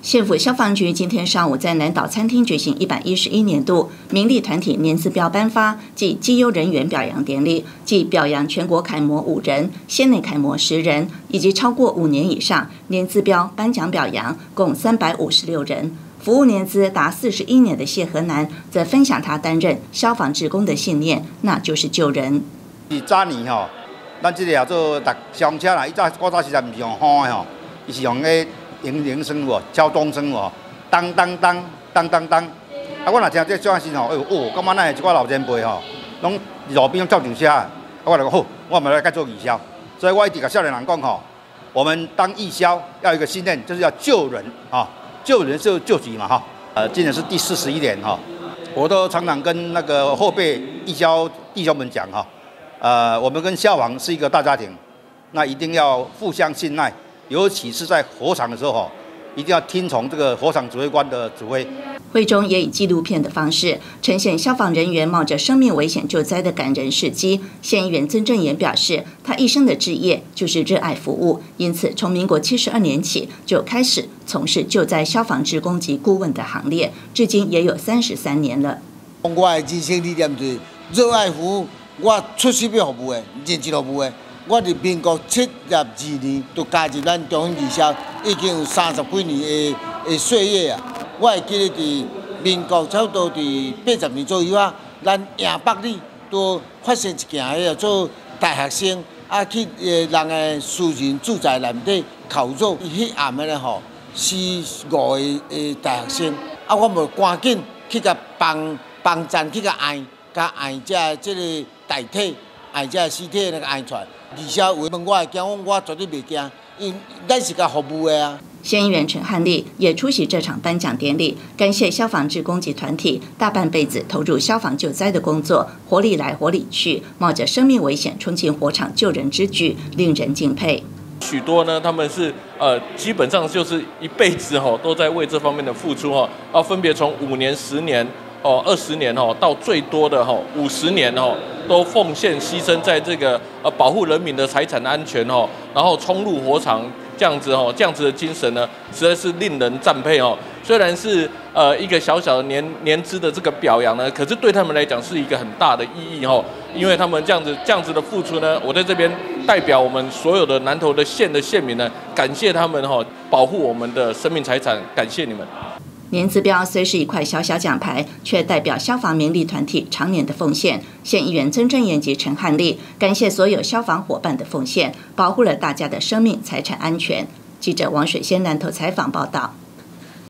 县府消防局今天上午在南岛餐厅举行111年度民力团体年资标颁发暨绩优人员表扬典礼，即表扬全国楷模5人、县内楷模10人，以及超过5年以上年资标颁奖表扬共356人。服务年资达41年的谢和南则分享他担任消防志工的信念，那就是救人。 早年咱这个做消防车啦，古早时代唔是用风的伊是用个铃声敲钟声当当当当当当。啊，我若听这转时感觉咱一寡老前辈拢路边照上车，我就讲好，我们来改做义消。所以我一直甲少年人讲我们当义消要有一个信念，就是要救人救人就救急嘛今年是第41年我都常常跟那个后辈义消弟兄们讲我们跟消防是一个大家庭，那一定要互相信赖。尤其是在火场的时候，一定要听从这个火场指挥官的指挥。 会中也以纪录片的方式呈现消防人员冒着生命危险救灾的感人事迹。县议员曾正言表示，他一生的志业就是热爱服务，因此从民国72年起就开始从事救灾消防志工及顾问的行列，至今也有33年了。 我的人生理念就是热爱服务，我出师要服务的，认真服务的。我伫民国72年就加入咱中兴义消，已经有30几年的岁月啊。我会记得伫民国差不多伫80年左右咱迎北里都发生一件做大学生去人的私人住宅内底扣肉，迄暗的死5个大学生，我无赶紧去甲帮站去甲爱这个大体。爱这尸体那个安全，义消问我会惊，我绝对袂惊，因为咱是甲服务的啊。 县议员陈汉丽也出席这场颁奖典礼，感谢消防志工及团体大半辈子投入消防救灾的工作，活里来活里去，冒着生命危险冲进火场救人之举，令人敬佩。 许多呢，他们是基本上就是一辈子都在为这方面的付出分别从5年、10年。20年到最多的50年都奉献牺牲在这个保护人民的财产安全然后冲入火场这样子的精神呢，实在是令人赞佩虽然是一个小小的年资的这个表扬呢，可是对他们来讲是一个很大的意义因为他们这样子的付出呢，我在这边代表我们所有的南投的县民呢，感谢他们保护我们的生命财产，感谢你们。 年资标虽是一块小小奖牌，却代表消防民力团体常年的奉献。县议员曾正言及陈汉丽感谢所有消防伙伴的奉献，保护了大家的生命财产安全。记者王水仙南投采访报道。